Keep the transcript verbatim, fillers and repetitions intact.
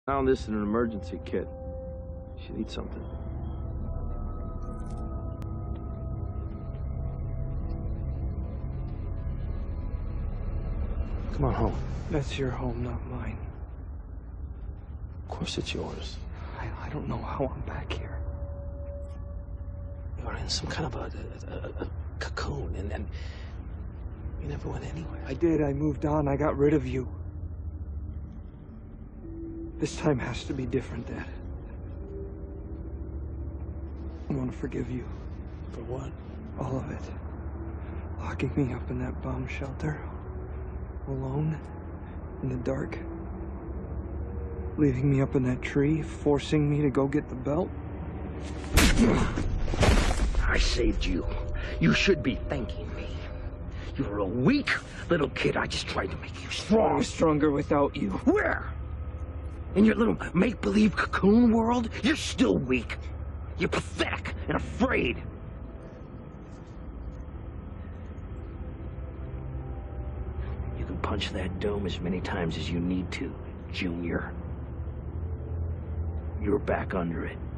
Found this in an emergency kit. She needs something. Come on home. That's your home, not mine. Of course it's yours. I, I don't know how I'm back here. You're in some kind of a, a, a, a cocoon, and, and you never went anywhere. I did. I moved on. I got rid of you. This time has to be different, Dad. I want to forgive you. For what? All of it. Locking me up in that bomb shelter. Alone. In the dark. Leaving me up in that tree. Forcing me to go get the belt. I saved you. You should be thanking me. You were a weak little kid. I just tried to make you strong. I was stronger without you. Where? In your little make-believe cocoon world? You're still weak. You're pathetic and afraid. You can punch that dome as many times as you need to, Junior. You're back under it.